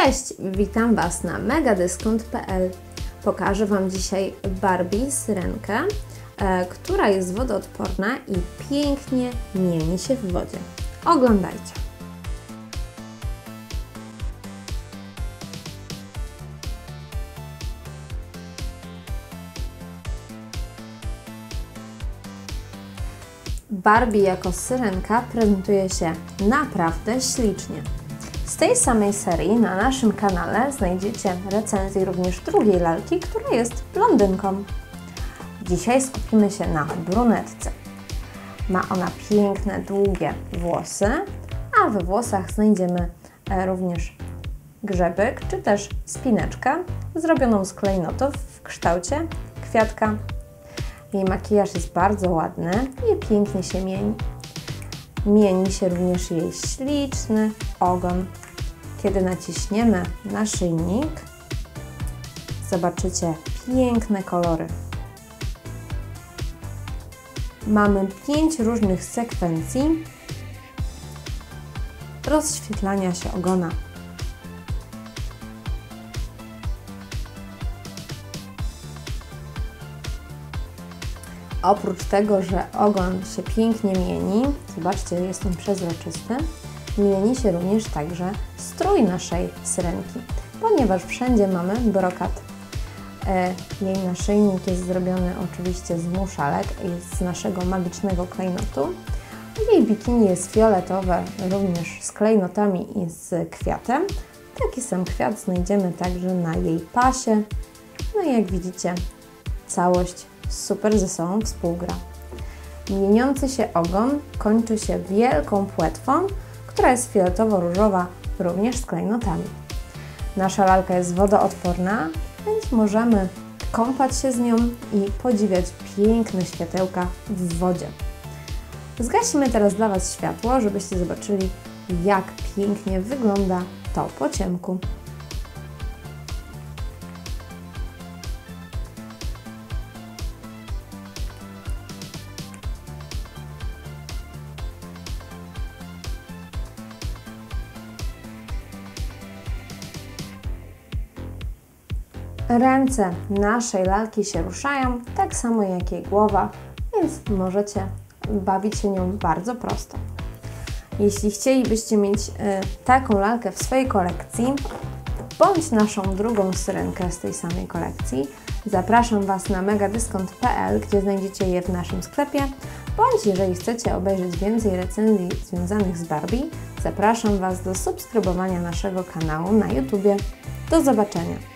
Cześć, witam Was na megadyskont.pl. Pokażę Wam dzisiaj Barbie syrenkę, która jest wodoodporna i pięknie mieni się w wodzie. Oglądajcie! Barbie jako syrenka prezentuje się naprawdę ślicznie. Z tej samej serii na naszym kanale znajdziecie recenzję również drugiej lalki, która jest blondynką. Dzisiaj skupimy się na brunetce. Ma ona piękne, długie włosy, a we włosach znajdziemy również grzebek, czy też spineczkę zrobioną z klejnotów w kształcie kwiatka. Jej makijaż jest bardzo ładny i pięknie się mieni. Mieni się również jej śliczny ogon. Kiedy naciśniemy naszyjnik, zobaczycie piękne kolory. Mamy 5 różnych sekwencji rozświetlania się ogona. Oprócz tego, że ogon się pięknie mieni, zobaczcie, jest on przezroczysty, mieni się również także strój naszej syrenki, ponieważ wszędzie mamy brokat. Jej naszyjnik jest zrobiony oczywiście z muszalek i z naszego magicznego klejnotu. Jej bikini jest fioletowe, również z klejnotami i z kwiatem. Taki sam kwiat znajdziemy także na jej pasie. No i jak widzicie, całość super ze sobą współgra. Mieniący się ogon kończy się wielką płetwą, która jest fioletowo-różowa, również z klejnotami. Nasza lalka jest wodoodporna, więc możemy kąpać się z nią i podziwiać piękne światełka w wodzie. Zgasimy teraz dla Was światło, żebyście zobaczyli, jak pięknie wygląda to po ciemku. Ręce naszej lalki się ruszają, tak samo jak jej głowa, więc możecie bawić się nią bardzo prosto. Jeśli chcielibyście mieć taką lalkę w swojej kolekcji, bądź naszą drugą syrenkę z tej samej kolekcji, zapraszam Was na megadyskont.pl, gdzie znajdziecie je w naszym sklepie, bądź jeżeli chcecie obejrzeć więcej recenzji związanych z Barbie, zapraszam Was do subskrybowania naszego kanału na YouTube. Do zobaczenia!